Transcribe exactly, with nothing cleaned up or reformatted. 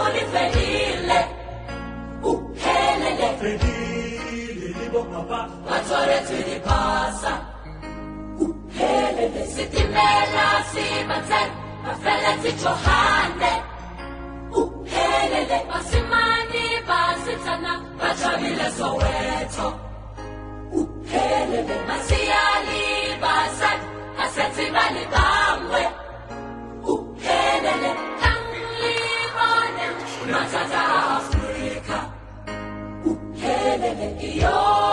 li fedile, uhelele fedile libo papa, watore tulipasa, uhelele sitimela sibaten, mafele tichohane, uhelele basimani basitana, bachabile Soweto, uhelele masiyali basan, aseti bali bamwe, uhelele Matata Africa, uhelele iyo.